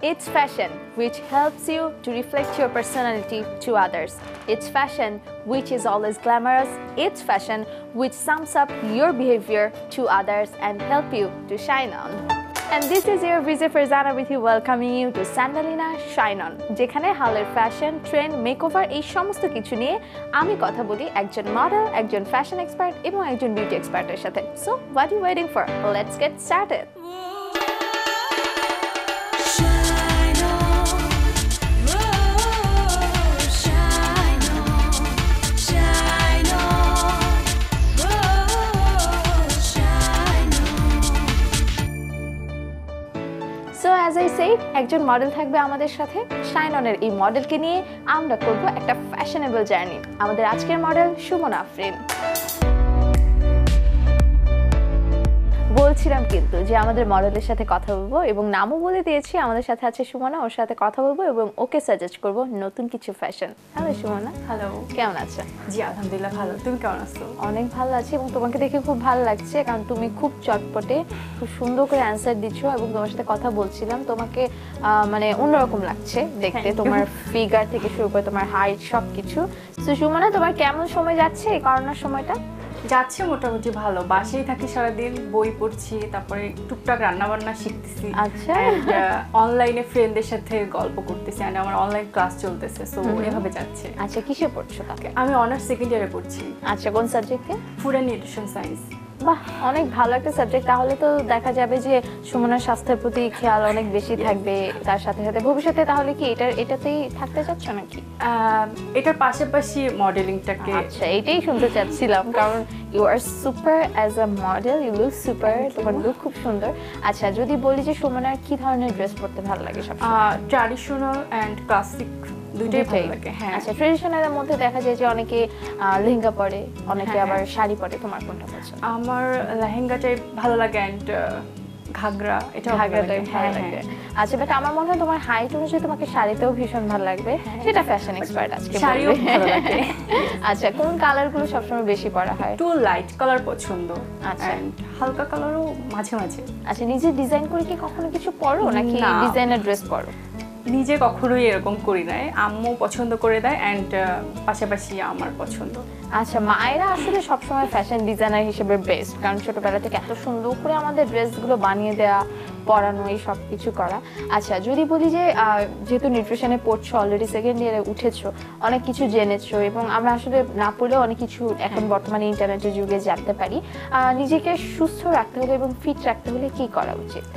It's fashion which helps you to reflect your personality to others. It's fashion which is always glamorous. It's fashion which sums up your behavior to others and help you to shine on. And this is your Visa Farzana with you, welcoming you to Sandalina Shine On, যেখানে হালের fashion trend makeover এই সমস্ত কিছু নিয়ে আমি কথা বলি একজন মডেল, একজন ফ্যাশন এক্সপার্ট এবং একজন বিউটি এক্সপার্টের সাথে। So what you waiting for? Let's get started. So as I said, একজন মডেল থাকবে আমাদের সাথে। শাইন অনের এই মডেলকে নিয়ে আমরা করব একটা ফ্যাশনেবল জার্নি। আমাদের আজকের মডেল সুমনা আফরিন। বলছিলাম কিন্তু যে আমাদের মডেলের সাথে কথা বলবো এবং নামও বলে দিয়েছি, আমাদের সাথে আছে সুমনা, ওর সাথে কথা বলবো এবং ওকে সাজেস্ট করব নতুন কিছু ফ্যাশন। হ্যালো সুমনা। হ্যালো, কেমন আছো? জি আলহামদুলিল্লাহ ভালো, তুমি কেমন আছো? অনেক ভালো আছি এবং তোমাকে দেখে খুব ভালো লাগছে, কারণ তুমি খুব চটপটে, খুব সুন্দর করে অ্যান্সার দিচ্ছ এবং তোমার সাথে কথা বলছিলাম, তোমাকে মানে অন্যরকম লাগছে দেখতে, তোমার ফিগার থেকে শুরু করে তোমার হাইট সব কিছু। তো সুমনা, তোমার কেমন সময় যাচ্ছে এই করোনার সময়টা? যাচ্ছে মোটামুটি ভালো, বাসায় থাকি সারাদিন, বই পড়ছি, তারপরে টুকটাক রান্না বান্না শিখতেছি। আচ্ছা। অনলাইনে ফ্রেন্ডদের সাথে গল্প করতেছি, আর আমার অনলাইন ক্লাস চলতেছে, সো এভাবে যাচ্ছে। আচ্ছা, কিসে পড়ছো তাকে? আমি অনার্স সেকেন্ড ইয়ারে পড়ছি। আচ্ছা, কোন সাবজেক্টে? Food and nutrition science. বাহ, অনেক ভালো একটা সাবজেক্ট। তাহলে তো দেখা যাবে যে সুমনার স্বাস্থ্যের প্রতি খেয়াল অনেক বেশি থাকবে, তার সাথে সাথে ভবিষ্যতে তাহলে কি এটাতেই থাকতে চাচ্ছ নাকি? এটার পাশাপাশি মডেলিংটাকে। আচ্ছা, এটাই শুনতে চাচ্ছিলাম, কারণ you are super as a model, you look super, তোমার লুক খুব সুন্দর। আচ্ছা, যদি বলি যে সুমনার কি ধরনের ড্রেস পরতে ভালো লাগে সবসময়? ট্র্যাডিশনাল অ্যান্ড ক্লাসিক দুটোই ভালো লাগে। হ্যাঁ। আচ্ছা, ট্রেডিশনালের মধ্যে দেখা যায় যে অনেকে লেহেঙ্গা পরে, অনেকে আবার শাড়ি পরে, তোমার কোনটা পছন্দ? আমার লেহেঙ্গাটাই ভালো লাগে এন্ড ঘাগরা, এটা ঘাগরাটাই ভালো লাগে। আচ্ছা, বাট আমার মনে হয় তোমার হাইট অনুযায়ী তোমাকে শাড়িতেও ভীষণ ভালো লাগবে, সেটা ফ্যাশন এক্সপার্ট আজকে শাড়িও ভালো লাগে। আচ্ছা, কোন কালারগুলো সবসময় বেশি পরা হয়? একটু লাইট কালার পছন্দ, আচ্ছা, হালকা কালারও মাঝে মাঝে। আচ্ছা, নিজে ডিজাইন করে কি কখনো কিছু পরো নাকি ডিজাইনার ড্রেস পরো? নিজে কখনোই এরকম করি নাই, আম্মু পছন্দ করে দেয় এন্ড পাশাপাশি আমার পছন্দ। আচ্ছা, মায়েরা আসলে সবসময় ফ্যাশন ডিজাইনার হিসেবে বেস্ট, কারণ ছোটবেলা থেকে এত সুন্দর করে আমাদের ড্রেসগুলো বানিয়ে দেওয়া, পরানো, এই সব কিছু করা। আচ্ছা, যদি বলি যে যেহেতু নিউট্রিশনে পড়ছো, অলরেডি সেকেন্ড ইয়ারে উঠেছো, অনেক কিছু জেনেছো এবং আমরা আসলে না পড়লেও অনেক কিছু এখন বর্তমানে ইন্টারনেটের যুগে জানতে পারি। নিজেকে সুস্থ রাখতে হলে এবং ফিট রাখতে হলে কি করা উচিত?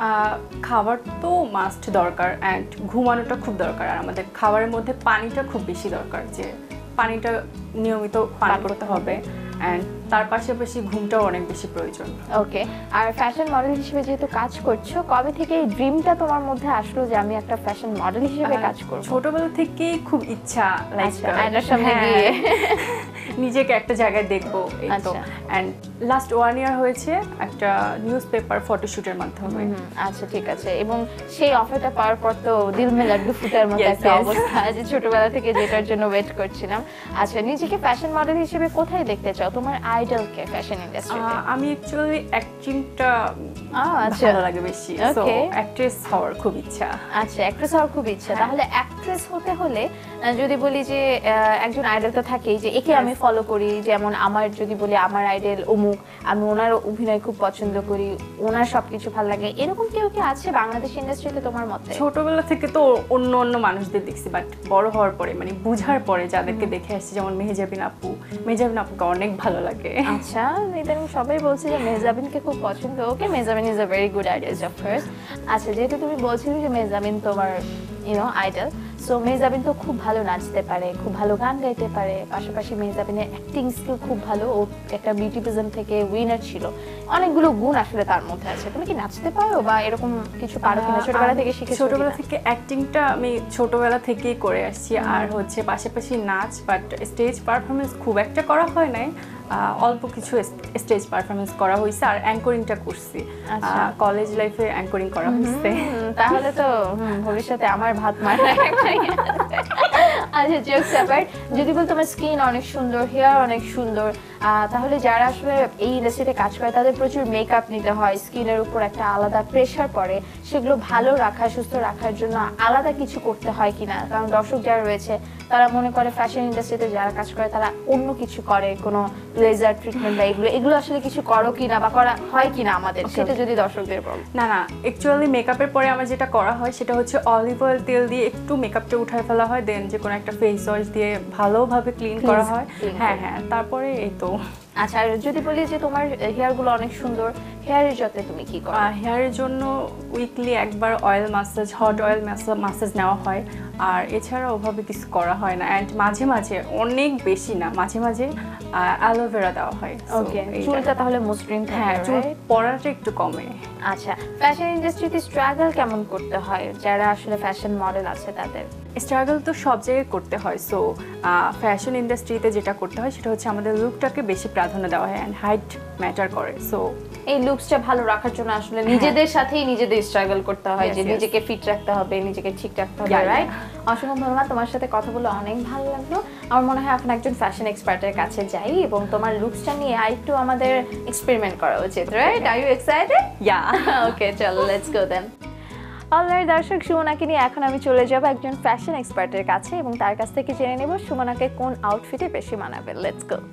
খাবার তো মাস্ট দরকার অ্যান্ড ঘুমানোটা খুব দরকার, আর আমাদের খাবারের মধ্যে পানিটা খুব বেশি দরকার, যে পানিটা নিয়মিত পান করতে হবে অ্যান্ড তার পাশাপাশি ঘুমটাও অনেক বেশি প্রয়োজন। ওকে, আর ফ্যাশন মডেল হিসেবে যেহেতু কাজ করছো, কবে থেকে এই ড্রিমটা তোমার মধ্যে আসলো যে আমি একটা ফ্যাশন মডেল হিসেবে কাজ করব? ছোটবেলা থেকেই খুব ইচ্ছা, লাইক আয়নার সামনে গিয়ে নিজেকে একটা জায়গায় দেখবো, এই তো। এন্ড লাস্ট 1 ইয়ার হয়েছে একটা নিউজ পেপার ফটোশুটের মাধ্যমে। আচ্ছা, ঠিক আছে। এবং সেই অফারটা পাওয়ার পর তো দিল মে লাড্ডু ফুটার মতো একটা অবস্থা, যে ছোটবেলা থেকে যেটার জন্য ওয়েট করছিলাম। আচ্ছা, নিজেকে ফ্যাশন মডেল হিসেবে কোথায় দেখতে চাও? তোমার আইডল কে ফ্যাশন ইন্ডাস্ট্রিতে? আমি অ্যাকচুয়ালি অ্যাক্টিংটা ভালো লাগে বেশি, সো অ্যাক্ট্রেস হওয়ার খুব ইচ্ছা। আচ্ছা, অ্যাক্ট্রেস হওয়ার খুব ইচ্ছা। তাহলে অ্যাক্ট্রেস হতে হলে যদি বলি যে একজন আইডল তো থাকেই, যে একে আমি ফলো করি, যেমন আমার যদি বলি আমার আইডল অমুক, আমি ওনার অভিনয় খুব পছন্দ করি, ওনার সবকিছু ভালো লাগে, এরকম কেউ কি আছে বাংলাদেশ ইন্ডাস্ট্রিতে তোমার মতে? ছোটবেলা থেকে তো অন্য অন্য মানুষদের দেখছি, বাট বড় হওয়ার পরে মানে বুঝার পরে যাদেরকে দেখে আসছি, যেমন মেহজাবিন আপুকে অনেক ভালো লাগে। আচ্ছা, ইদানিং সবাই বলছে যে মেহজাবিনকে খুব পছন্দ। Okay, Mehjabin is a very good idea of course. আচ্ছা, যেহেতু তুমি বলছিলে যে মেহজাবিন তোমার আইডল, সো মেহজাবিন তো খুব ভালো নাচতে পারে, খুব ভালো গান গাইতে পারে, পাশাপাশি মেহজাবিনের অ্যাক্টিং স্কিল খুব ভালো, ও একটা বিউটি প্রিজম থেকে উইনার ছিল, অনেকগুলো গুণ আসলে তার মধ্যে আছে। তুমি কি নাচতে পারো বা এরকম কিছু পারো কিনা? ছোটবেলা থেকে শিখেছো? ছোটবেলা থেকে অ্যাক্টিংটা আমি ছোটবেলা থেকেই করে আসছি, আর হচ্ছে পাশাপাশি নাচ, বাট স্টেজ পারফরমেন্স খুব একটা করা হয় নাই, অল্প কিছু স্টেজ পারফরমেন্স করা হয়েছে, আর অ্যাঙ্করিংটা করছি, কলেজ লাইফে অ্যাঙ্করিং করা হয়েছে। তাহলে তো ভবিষ্যতে আমার ভাত মার। আচ্ছা জোকস অ্যাপার্ট, যদি বল তোমার স্কিন অনেক সুন্দর, হেয়ার অনেক সুন্দর, তাহলে যারা আসলে এই ইন্ডাস্ট্রিতে কাজ করে তাদের প্রচুর মেকআপ নিতে হয়, স্কিনের উপর একটা আলাদা প্রেশার পড়ে, সেগুলো ভালো রাখা সুস্থ রাখার জন্য আলাদা কিছু করতে হয় কিনা? কারণ দর্শক যারা রয়েছে তারা মনে করে ফ্যাশন ইন্ডাস্ট্রিতে যারা কাজ করে তারা অন্য কিছু করে, কোনো লেজার ট্রিটমেন্ট বা এগুলো আসলে কিছু করো কিনা বা করা হয় কিনা আমাদের, সেটা যদি দর্শকদের বল। না অ্যাকচুয়ালি মেকআপের পরে আমার যেটা করা হয় সেটা হচ্ছে অলিভ অয়েল তেল দিয়ে একটু মেকআপটা উঠায় ফেলা হয়, দেন যে কোনো একটা ফেস ওয়াশ দিয়ে ভালোভাবে ক্লিন করা হয়। হ্যাঁ, তারপরে এই তো। আচ্ছা, আর যদি বলি যে তোমার হেয়ারগুলো অনেক সুন্দর, হেয়ারের যত্নে তুমি কি করো? হেয়ারের জন্য উইকলি একবার oil massage, hot oil massage নেওয়া হয়, আর এছাড়া ওভাবে কিছু করা হয় না। অ্যান্ড মাঝে মাঝে, অনেক বেশি না, মাঝে মাঝে অ্যালোভেরা দেওয়া হয়। ওকে, চুলটা তাহলে মসৃণ থাকে? হ্যাঁ, চুল পড়াটা একটু কমে। আচ্ছা, ফ্যাশন ইন্ডাস্ট্রিতে স্ট্রাগল কেমন করতে হয় যারা আসলে ফ্যাশন মডেল আছে তাদের? স্ট্রাগল তো সব জায়গায় করতে হয়। সো ফ্যাশন ইন্ডাস্ট্রিতে যেটা করতে হয় সেটা হচ্ছে আমাদের লুকটাকে বেশি প্রাধান্য দেওয়া হয়, অ্যান্ড হাইট ম্যাটার করে। সো এই লুকসটা ভালো রাখার জন্য আসলে নিজেদের সাথেই নিজেদের স্ট্রাগল করতে হয়, যে নিজেকে ফিট রাখতে হবে, নিজেকে ঠিক রাখতে হবে, রাইট? অসংখ্য ধন্যবাদ, তোমার সাথে কথা বলে অনেক ভালো লাগলো। আমার মনে হয় এখন একজন ফ্যাশন এক্সপার্টের কাছে যাই এবং তোমার লুকসটা নিয়ে আরেকটু আমাদের এক্সপেরিমেন্ট করা উচিত, right? Are you excited? Yeah. Okay, চলো লেটস গো দেন। অলরাইট দর্শক, সুমনাকে নিয়ে এখন আমি চলে যাব একজন ফ্যাশন এক্সপার্টের কাছে এবং তার কাছ থেকে জেনে নেব সুমনাকে কোন আউটফিটে বেশি মানাবে। Let's go.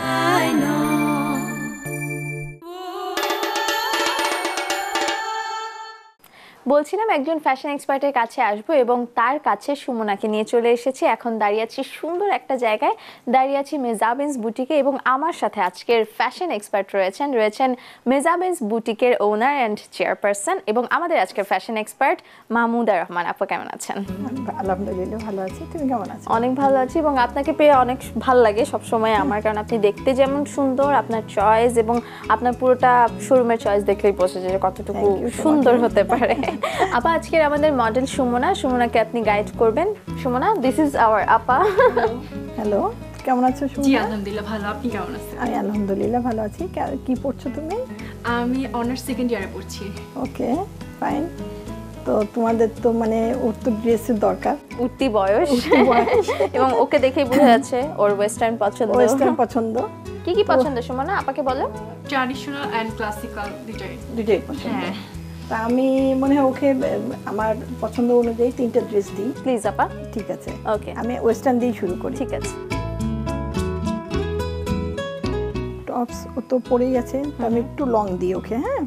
বলছিলাম একজন ফ্যাশন এক্সপার্টের কাছে আসবো এবং তার কাছে সুমনাকে নিয়ে চলে এসেছি। এখন দাঁড়িয়ে আছি সুন্দর একটা জায়গায়, দাঁড়িয়ে আছি মেজাবেন্স বুটিকে এবং আমার সাথে আজকের ফ্যাশন এক্সপার্ট রয়েছেন মেজাবেন্স বুটিকের ওনার অ্যান্ড চেয়ারপারসন এবং আমাদের আজকের ফ্যাশন এক্সপার্ট মাহমুদা রহমান। আপু কেমন আছেন? আলহামদুলিল্লাহ ভালো আছি, তুমি কেমন আছো? অনেক ভালো আছি এবং আপনাকে পেয়ে অনেক ভালো লাগে সবসময় আমার, কারণ আপনি দেখতে যেমন সুন্দর, আপনার চয়েস এবং আপনার পুরোটা শোরুমের চয়েস দেখলেই বোঝা যায় যে কতটুকু সুন্দর হতে পারে। আপা, আজকের আমাদের মডেল সুমনাকে আপনি গাইড করবেন। সুমনা, দিস ইজ আওয়ার আপা। হ্যালো, কেমন আছো সুমনা? জি আলহামদুলিল্লাহ ভালো, আপনি কেমন আছেন? আমি আলহামদুলিল্লাহ ভালো আছি। কি পড়ছো তুমি? আমি অনার্স সেকেন্ড ইয়ারে পড়ছি। Okay, fine. তো তোমাদের তো মানে ওর তো ড্রেসের দরকার, উঠতি বয়স এবং ওকে দেখেই বোঝা যাচ্ছে ওর ওয়েস্টার্ন পছন্দ। কি পছন্দ সুমনা, আপাকে বলো। ট্র্যাডিশনাল এন্ড ক্লাসিক্যাল দুটোই পছন্দ। তা আমি মনে হয় ওকে আমার পছন্দ অনুযায়ী 3টা ড্রেস দিই। প্লিজ আপা। ঠিক আছে, ওকে, আমি ওয়েস্টার্ন দিয়ে শুরু করি। ঠিক আছে। টপস ও তো পরেই আছে, আমি একটু লং দিই ওকে। হ্যাঁ,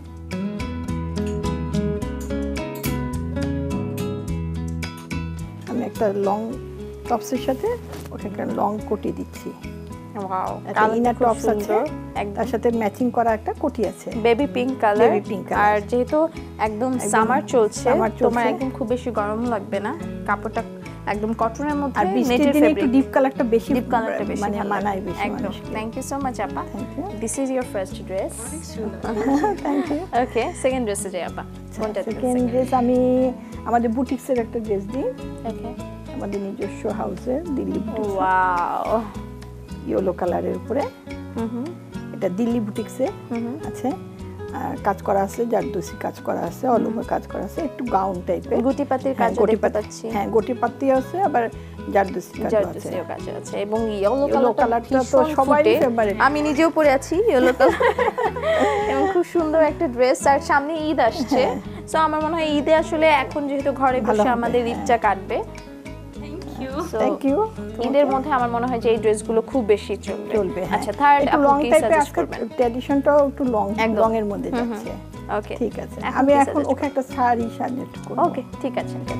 আমি একটা লং টপসের সাথে ওকে একটা লং কোটি দিচ্ছি। ওয়াও, একটা ইনার টপস আছে, তার সাথে ম্যাচিং করা একটা কোটি আছে, বেবি পিঙ্ক কালার। আর আর যেহেতু একদম সামার চলছে, তোমার একদম খুব বেশি গরম লাগবে না, কাপড়টা একদম কটনের মধ্যে, আর বৃষ্টির দিনে একটু ডিপ কালারটা বেশি মানে মানায় বেশি। একদম। থ্যাংক ইউ সো মাচ আপা। This is your first dress. Thank you. Okay, second ড্রেসে যাই আপা। কোনটা? সেকেন্ড ড্রেস আমি আমাদের বুটিক্সের একটা ড্রেস দিই। ওকে, আমাদের নিজস্ব হাউসের দিল্লি বুটিক্স। ওয়াও, ইয়েলো কালারের উপরে। এটা দিল্লি বুটিক্সে আছে, কাজ করা আছে, জারদোসি কাজ করা আছে, অল ওভার কাজ করা আছে, একটু গাউন টাইপের, গুটিপাতির কাজ দেখতে পাচ্ছি। হ্যাঁ, গুটিপাতি আছে, আবার জারদোসি কাজ আছে এবং ইয়েলো কালারটা তো সবারই ফেভারিট। আমি নিজেও পরে আছি ইয়েলো কালার এবং খুব সুন্দর একটা ড্রেস। আর সামনে ঈদ আসছে, সো আমার মনে হয় ঈদে আসলে এখন যেহেতু ঘরে বসে আমাদের ঈদটা কাটবে, থ্যাংক ইউ। ঈদের মধ্যে আমার মনে হয় যে এই ড্রেসগুলো খুব বেশি চলবে। আচ্ছা, থার্ড একটু লং টাইপের আজকে ট্র্যাডিশনটাও একটু লং এর মধ্যে যাচ্ছে। ওকে, ঠিক আছে, আমি এখন ওকে একটা শাড়ি সাজেস্ট করব। ওকে, ঠিক আছে। ওকে,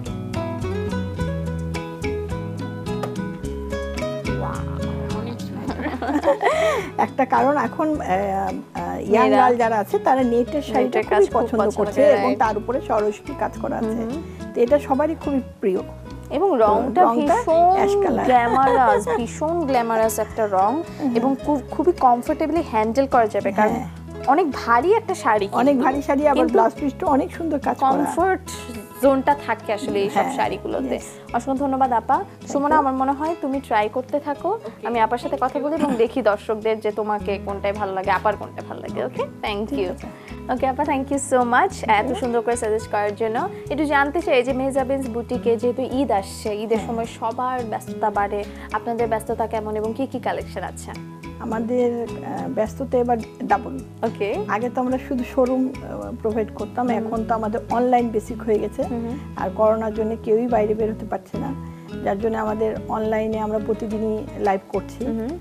একটা কারণ এখন ইয়াং গার্ল যারা আছে তারা নেটের শাড়িটা খুব পছন্দ করছে এবং তার উপরে সরস্বতী কাজ করা আছে, তো এটা সবারই খুবই প্রিয় এবং রংটা ভীষণ গ্ল্যামারাস একটা রং এবং খুবই কমফোর্টেবলি হ্যান্ডেল করা যাবে, কারণ অনেক ভারী একটা শাড়ি, অনেক ভারী শাড়ি, আবার ব্লাউজ পিসটা অনেক সুন্দর কাজ করা, কমফোর্ট জোনটা থাকে আসলে এই সব হ্যাঁ, শাড়িগুলোতে। yes. অসংখ্য ধন্যবাদ আপা। সুমনা, আমার মনে হয় তুমি ট্রাই করতে থাকো, আমি আপার সাথে কথা বলি এবং দেখি দর্শকদের যে তোমাকে কোনটাই ভালো লাগে, আপার কোনটা ভালো লাগে। ওকে, থ্যাংক ইউ। ওকে আপা, থ্যাংক ইউ সো মাচ এত সুন্দর করে সাজেস্ট করার জন্য। একটু জানতে চাই যে মেহজাবিনস বুটিকে যেহেতু ঈদ আসছে, ঈদের সময় সবার ব্যস্ততা বাড়ে, আপনাদের ব্যস্ততা কেমন এবং কি কি কালেকশন আছে? আমাদের ব্যস্ততা এবার ডাবল। ওকে, আগে তো আমরা শুধু শোরুম প্রোভাইড করতাম, এখন তো আমাদের অনলাইন বেসিক হয়ে গেছে। আর করোনার জন্য কেউই বাইরে বের হতে পারছে না, যার জন্য আমাদের অনলাইনে আমরা প্রতিদিনই লাইভ করছি।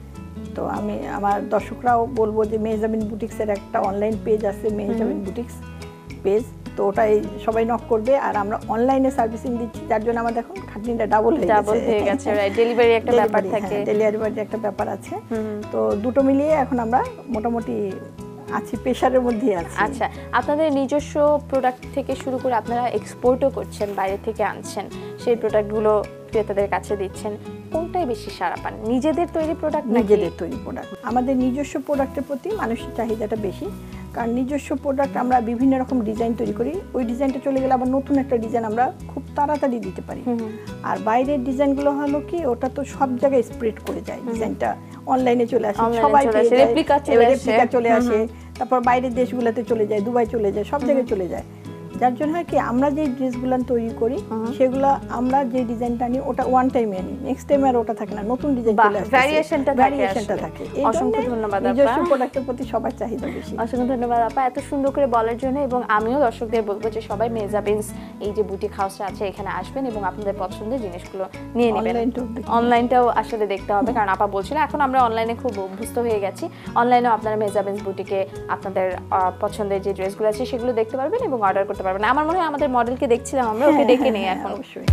তো আমি আমার দর্শকরাও বলবো যে মেহজাবিন বুটিক্সের একটা অনলাইন পেজ আছে, মেহজাবিন বুটিক্স পেজ, তো ওটাই সবাই নক করবে। আর আমরা অনলাইনে সার্ভিসিং দিচ্ছি, যার জন্য আমাদের এখন খাটনিটা ডাবল হয়ে গেছে। রাইট, ডেলিভারি একটা ব্যাপার থাকে, ডেলিভারি একটা ব্যাপার আছে। তো দুটো মিলিয়ে এখন আমরা মোটামুটি আছি, প্রেশারের মধ্যে আছি। আচ্ছা, আপনাদের নিজস্ব প্রোডাক্ট থেকে শুরু করে আপনারা এক্সপোর্টও করছেন, বাইরে থেকে আনছেন, সেই প্রোডাক্টগুলো ক্রেতাদের কাছে দিচ্ছেন, কোনটাই বেশি সাড়া পান? নিজেদের তৈরি প্রোডাক্ট? নিজেদের তৈরি প্রোডাক্ট। আমাদের নিজস্ব প্রোডাক্টের প্রতি মানুষের চাহিদাটা বেশি, কারণ নিজস্ব প্রোডাক্ট আমরা বিভিন্ন রকম ডিজাইন তৈরি করি, ওই ডিজাইনটা চলে গেলে আবার নতুন একটা ডিজাইন আমরা খুব তাড়াতাড়ি দিতে পারি। আর বাইরের ডিজাইনগুলো হলো কি, ওটা তো সব জায়গায় স্প্রেড করে যায়, ডিজাইনটা অনলাইনে চলে আসে, সবাই রেপ্লিকা চলে আসে, তারপর বাইরের দেশগুলোতে চলে যায়, দুবাই চলে যায়, সব জায়গায় চলে যায়। যার জন্য হয় কি, আমরা যে ড্রেসগুলো তৈরি করি সেগুলো আমরা যে ডিজাইনটা নিই ওটা ওয়ান টাইমে আনি, নেক্সট টাইম আর ওটা থাকে না, নতুন ডিজাইন চলে আসে, ভ্যারিয়েশনটা থাকে। অসংখ্য ধন্যবাদ আপা, নিজস্ব প্রোডাক্টের প্রতি সবার চাহিদা বেশি। অসংখ্য ধন্যবাদ আপা এত সুন্দর করে বলার জন্য। এবং আমিও দর্শকদের বলবো যে সবাই মেহজাবিনস এই যে বুটিক হাউসটা আছে এখানে আসবেন এবং আপনাদের পছন্দের জিনিসগুলো নিয়ে নেবেন। অনলাইনটাও আসলে দেখতে হবে, কারণ আপা বলছিল এখন আমরা অনলাইনে খুব অভ্যস্ত হয়ে গেছি। অনলাইনেও আপনারা মেহজাবিনস বুটিকে আপনাদের পছন্দের যে ড্রেসগুলো আছে সেগুলো দেখতে পারবেন এবং অর্ডার করতে পারবেন। আমার মনে হয় আমাদের মডেলকে দেখছিলাম আমরা, ওকে ডেকে নেই এখন। অবশ্যই।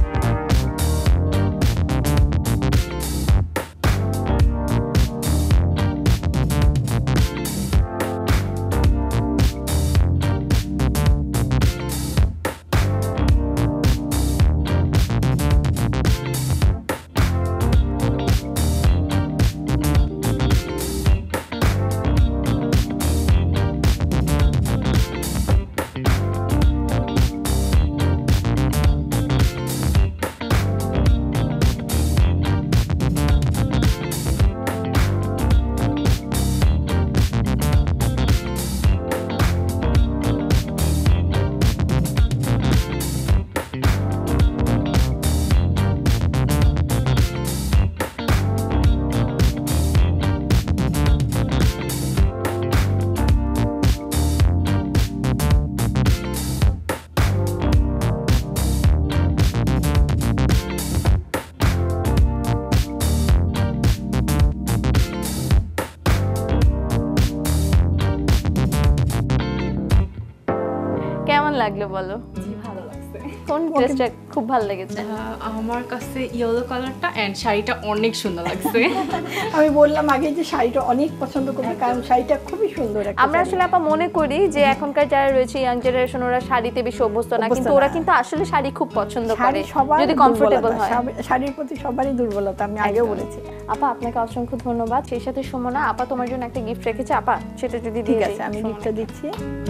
কেমন লাগলো বলো? ভালো লাগছে। কোন ড্রেসটা খুব ভালো লেগেছে? আমার কাছে ইয়েলো কালারটা এন্ড শাড়িটা অনেক সুন্দর লাগছে। আমি বললাম আগে যে শাড়িটা অনেক পছন্দ করি, কারণ শাড়িটা খুবই সুন্দর একটা। আমরা আসলে আপা মনে করি যে এখনকার যারা রয়েছে ইয়াং জেনারেশন, ওরা শাড়িতে বেশি অভ্যস্ত না, কিন্তু ওরা কিন্তু আসলে শাড়ি খুব পছন্দ করে যদি কমফোর্টেবল হয়। শাড়ির প্রতি সবারই দুর্বলতা, আমি আগেও বলেছি। আপা আপনাকে অসংখ্য ধন্যবাদ। সেই সাথে সুমনা আপা তোমার জন্য একটা গিফট রেখেছে, আপা সেটা যদি দিয়ে ঠিক আছে, আমি গিফটটা দিচ্ছি।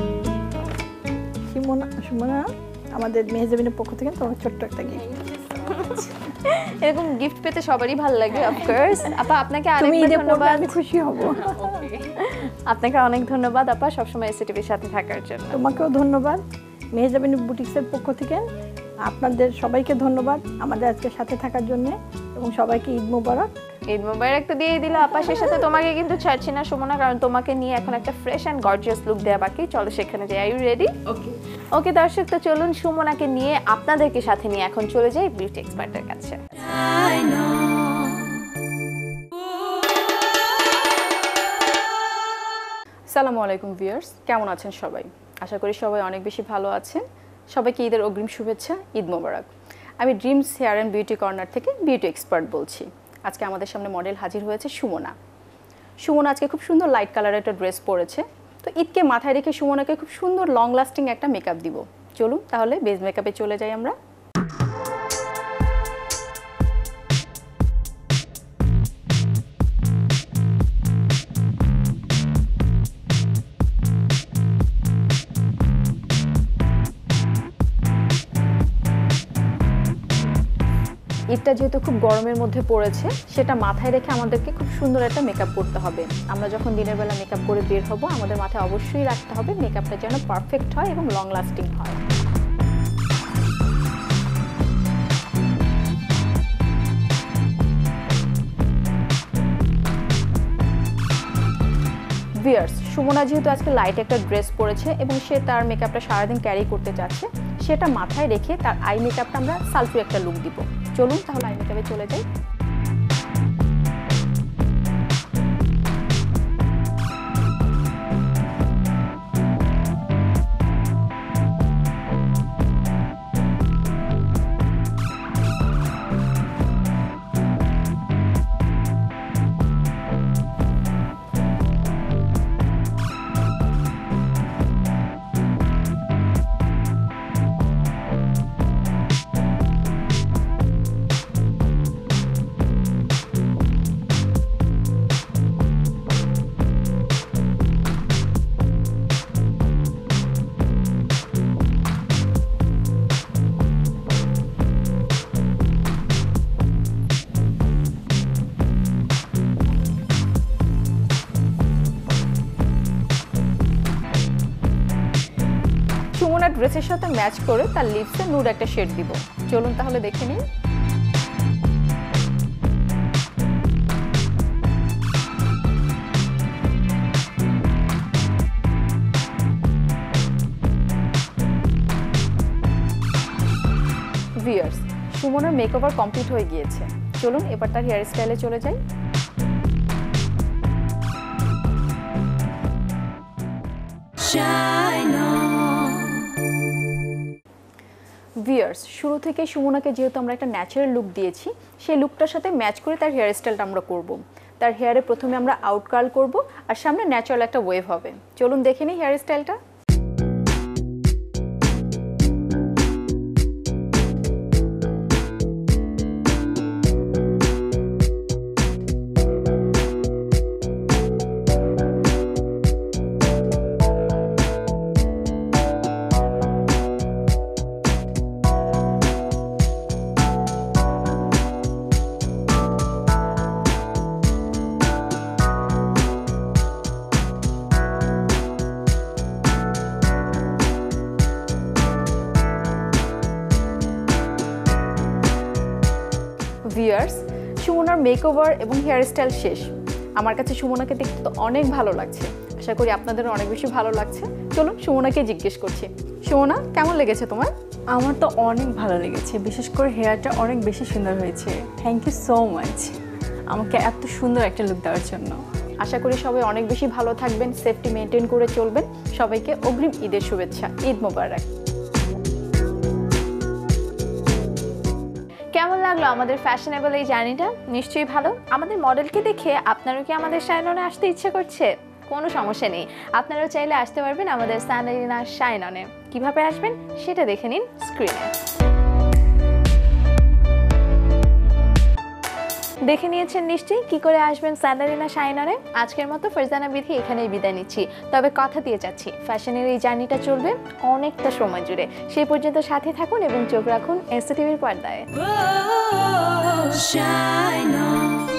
সুমনা, আমাদের মেহজাবিনের পক্ষ থেকে তোমার ছোট্ট একটা গিফট। এরকম গিফট পেতে সবারই ভালো লাগে অফকোর্স। আপা আপনাকে আরেকবার ধন্যবাদ, আমি খুশি হব। আপনাকে অনেক ধন্যবাদ আপা সবসময় এসটিভির সাথে থাকার জন্য। তোমাকেও ধন্যবাদ মেহজাবিন বুটিক্সের পক্ষ থেকে, আপনাদের সবাইকে ধন্যবাদ আমাদের আজকে সাথে থাকার জন্য, এবং সবাইকে ঈদ মোবারক। ঈদ মোবারক তো দিয়ে দিল আপা, সেই সাথে তোমাকে কিন্তু ছাড়ছি না সুমনা, কারণ তোমাকে নিয়ে এখন একটা ফ্রেশ অ্যান্ড গর্জিয়াস লুক দেওয়া বাকি। চলো সেখানে যাই। Are you ready? ওকে ওকে দর্শক, তো চলুন সুমনাকে নিয়ে আপনাদেরকে সাথে নিয়ে এখন চলে যাই বিউটি এক্সপার্টের কাছে। আসসালামু আলাইকুম ভিউয়ার্স, কেমন আছেন সবাই? আশা করি সবাই অনেক বেশি ভালো আছেন। সবাইকে ঈদের অগ্রিম শুভেচ্ছা, ঈদ মোবারক। আমি dreams hair and beauty corner থেকে বিউটি এক্সপার্ট বলছি। আজকে আমাদের সামনে মডেল হাজির হয়েছে সুমনা। সুমনা আজকে খুব সুন্দর লাইট কালারের একটা ড্রেস পরেছে। তো ঈদকে মাথায় রেখে সুমনাকে খুব সুন্দর লং লাস্টিং একটা মেকআপ দিব। চলুন তাহলে বেজ মেকআপে চলে যাই আমরা। ঈদটা যেহেতু খুব গরমের মধ্যে পড়েছে, সেটা মাথায় রেখে আমাদেরকে খুব সুন্দর একটা মেকআপ করতে হবে। আমরা যখন দিনের বেলা মেকআপ করে বের হব, আমাদের মাথায় অবশ্যই রাখতে হবে মেকআপটা যেন পারফেক্ট হয় এবং লং লাস্টিং হয়। ভিউয়ার্স, সুমনা যেহেতু আজকে লাইট একটা ড্রেস পরেছে এবং সে তার মেকআপটা সারাদিন ক্যারি করতে চাচ্ছে, সেটা মাথায় রেখে তার আই মেকআপটা আমরা সালফি একটা লুক দিব। চলুন তাহলে আই মেকআপে চলে যাই। সুমনার ড্রেসের সাথে ম্যাচ করে তার লিপসে নুড একটা শেড দিব। চলুন তাহলে দেখে নিই। ভিউয়ার্স, সুমনার মেকওভার কমপ্লিট হয়ে গিয়েছে। চলুন এবার তার হেয়ার স্টাইলে চলে যাই। ভিউয়ার্স, শুরু থেকে সুমনাকে যেহেতু আমরা একটা ন্যাচারাল লুক দিয়েছি, সেই লুকটার সাথে ম্যাচ করে তার হেয়ার স্টাইলটা আমরা করব। তার হেয়ারে প্রথমে আমরা আউট কার্ল করব আর সামনে ন্যাচারাল একটা ওয়েভ হবে। চলুন দেখে নিই হেয়ার স্টাইলটা। ভিউয়ার্স, সুমনার মেকওভার এবং হেয়ার স্টাইল শেষ। আমার কাছে সুমনাকে দেখতে তো অনেক ভালো লাগছে, আশা করি আপনাদেরও অনেক বেশি ভালো লাগছে। চলুন সুমনাকে জিজ্ঞেস করছি। সুমনা, কেমন লেগেছে তোমার? আমার তো অনেক ভালো লেগেছে, বিশেষ করে হেয়ারটা অনেক বেশি সুন্দর হয়েছে। থ্যাংক ইউ সো মাচ আমাকে এত সুন্দর একটা লুক দেওয়ার জন্য। আশা করি সবাই অনেক বেশি ভালো থাকবেন, সেফটি মেনটেন করে চলবেন। সবাইকে অগ্রিম ঈদের শুভেচ্ছা। ঈদ মোবারক। কেমন লাগলো আমাদের ফ্যাশনেবল এই জার্নিটা? নিশ্চয়ই ভালো। আমাদের মডেলকে দেখে আপনারও কি আমাদের শাইননে আসতে ইচ্ছে করছে? কোনো সমস্যা নেই, আপনারাও চাইলে আসতে পারবেন আমাদের স্যান্ডালিনা শাইননে। কিভাবে আসবেন সেটা দেখে নিন স্ক্রিনে। দেখে নিয়েছেন নিশ্চয়ই কি করে আসবেন স্যান্ডালিনা শাইননে। আজকের মতো ফারজানা বিথি এখানেই বিদায় নিচ্ছি, তবে কথা দিয়ে যাচ্ছি ফ্যাশনের এই জার্নিটা চলবে অনেকটা সময় জুড়ে। সেই পর্যন্ত সাথে থাকুন এবং চোখ রাখুন এসটিভির পর্দায়।